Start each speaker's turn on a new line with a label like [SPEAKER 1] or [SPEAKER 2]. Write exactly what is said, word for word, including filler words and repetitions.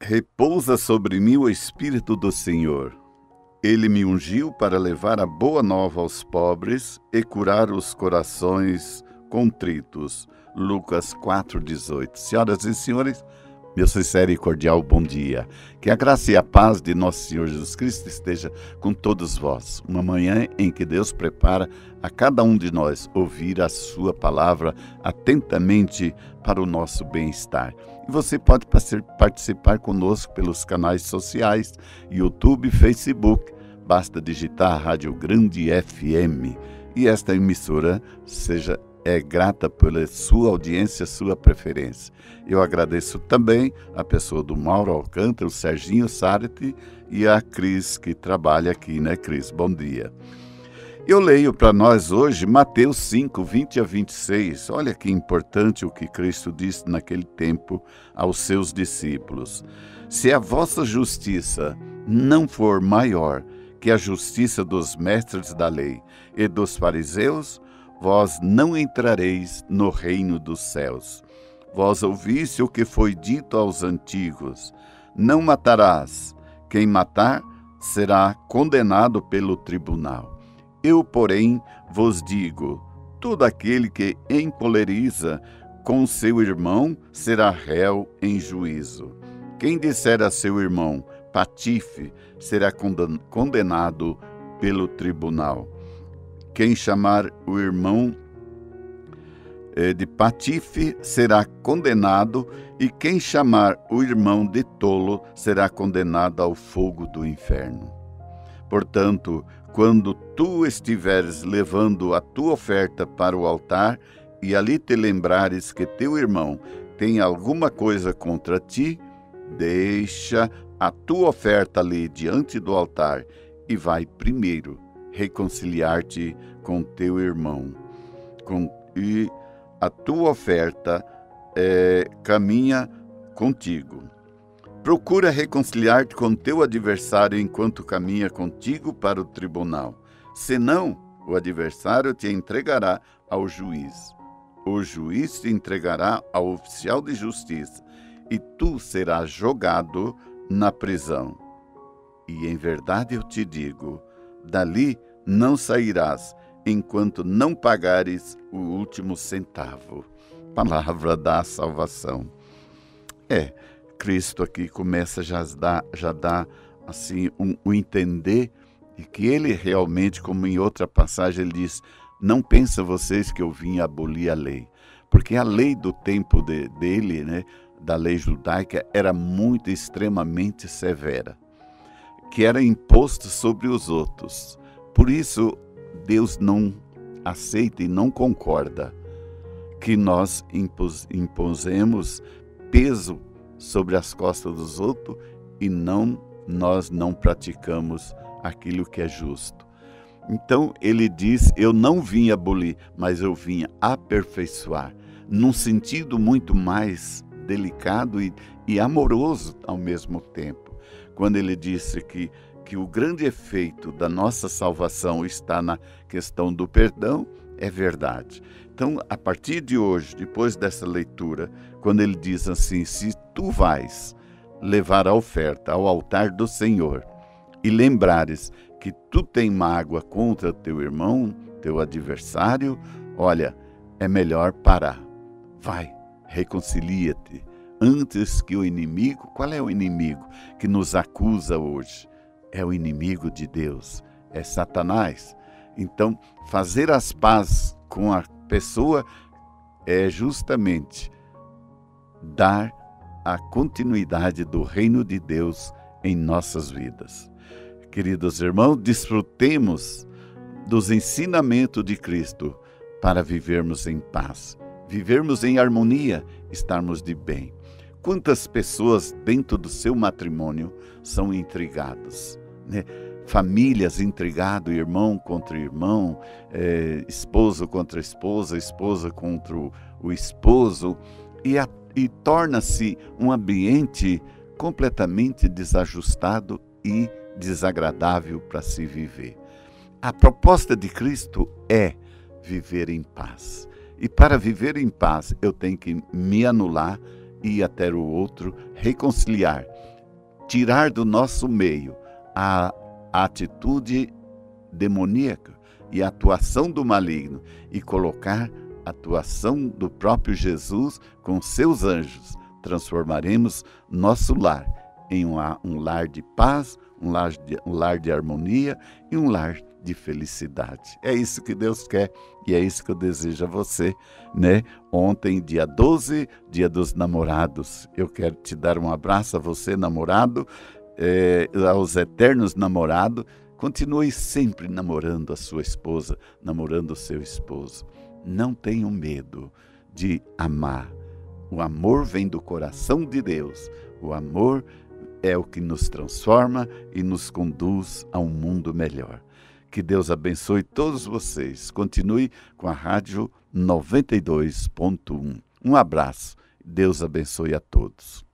[SPEAKER 1] Repousa sobre mim o Espírito do Senhor. Ele me ungiu para levar a boa nova aos pobres e curar os corações contritos. Lucas quatro, dezoito. Senhoras e senhores, meu sincero e cordial bom dia. Que a graça e a paz de nosso Senhor Jesus Cristo esteja com todos vós. Uma manhã em que Deus prepara a cada um de nós ouvir a sua palavra atentamente para o nosso bem-estar. E você pode participar conosco pelos canais sociais, YouTube, Facebook. Basta digitar Rádio Grande F M. E esta emissora seja é grata pela sua audiência, sua preferência. Eu agradeço também a pessoa do Mauro Alcântara, o Serginho Sarete e a Cris, que trabalha aqui, né, Cris? Bom dia. Eu leio para nós hoje Mateus cinco, vinte a vinte e seis. Olha que importante o que Cristo disse naquele tempo aos seus discípulos. Se a vossa justiça não for maior que a justiça dos mestres da lei e dos fariseus, vós não entrareis no reino dos céus. Vós ouviste o que foi dito aos antigos: não matarás. Quem matar será condenado pelo tribunal. Eu, porém, vos digo: todo aquele que encoleriza com seu irmão será réu em juízo. Quem disser a seu irmão patife será condenado pelo tribunal. Quem chamar o irmão eh, de patife será condenado, e quem chamar o irmão de tolo será condenado ao fogo do inferno. Portanto, quando tu estiveres levando a tua oferta para o altar, e ali te lembrares que teu irmão tem alguma coisa contra ti, deixa a tua oferta ali diante do altar e vai primeiro reconciliar-te com teu irmão. Com, e a tua oferta é, caminha contigo. Procura reconciliar-te com teu adversário enquanto caminha contigo para o tribunal. Senão, o adversário te entregará ao juiz. O juiz te entregará ao oficial de justiça, e tu serás jogado na prisão. E em verdade eu te digo, dali não sairás, enquanto não pagares o último centavo. Palavra da salvação. É, Cristo aqui começa já a dar, já dá assim, um, um entender de que ele realmente, como em outra passagem, ele diz: não pensam vocês que eu vim abolir a lei. Porque a lei do tempo de, dele, né, da lei judaica, era muito, extremamente severa, que era imposto sobre os outros. Por isso, Deus não aceita e não concorda que nós impos, imposemos peso sobre as costas dos outros e não nós não praticamos aquilo que é justo. Então ele diz: eu não vim abolir, mas eu vim aperfeiçoar, num sentido muito mais delicado e, e amoroso ao mesmo tempo. Quando ele disse que, que o grande efeito da nossa salvação está na questão do perdão, é verdade. Então, a partir de hoje, depois dessa leitura, quando ele diz assim: se tu vais levar a oferta ao altar do Senhor e lembrares que tu tem mágoa contra teu irmão, teu adversário, olha, é melhor parar. Vai, reconcilia-te, antes que o inimigo... Qual é o inimigo que nos acusa hoje? É o inimigo de Deus, é Satanás. Então, fazer as pazes com a pessoa é justamente dar a continuidade do reino de Deus em nossas vidas. Queridos irmãos, desfrutemos dos ensinamentos de Cristo para vivermos em paz, vivermos em harmonia, estarmos de bem. Quantas pessoas dentro do seu matrimônio são intrigadas, né? Famílias intrigadas, irmão contra irmão, é, esposo contra esposa, esposa contra o, o esposo, e, a, e torna-se um ambiente completamente desajustado e desagradável para se viver. A proposta de Cristo é viver em paz. E para viver em paz, eu tenho que me anular, ir até o outro, reconciliar. tirar do nosso meio a, a atitude demoníaca e a atuação do maligno e colocar a atuação do próprio Jesus com seus anjos, transformaremos nosso lar em um, um lar de paz, um lar de, um lar de harmonia e um lar de felicidade. É isso que Deus quer e é isso que eu desejo a você, né? Ontem, dia doze, dia dos namorados, eu quero te dar um abraço a você, namorado, é, aos eternos namorados. Continue sempre namorando a sua esposa, namorando o seu esposo. Não tenham medo de amar. O amor vem do coração de Deus. O amor é o que nos transforma e nos conduz a um mundo melhor. Que Deus abençoe todos vocês. Continue com a Rádio noventa e dois ponto um. Um abraço. Deus abençoe a todos.